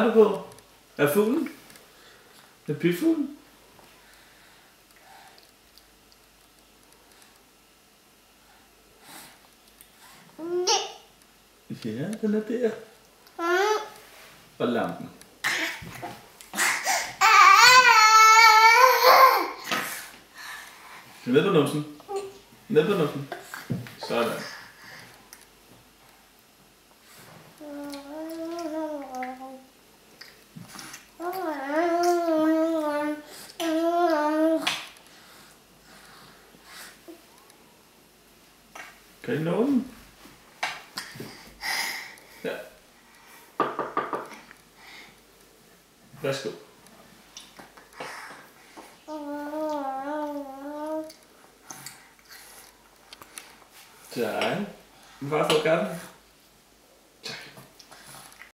du på? Er fuglen? Er pifuglen? Ja, den er der. Og lampen. Ned på numsen. Ned på numsen. Sådan. Kan I nå den? Ja. Værsgo. Tak. Bare få kaffen.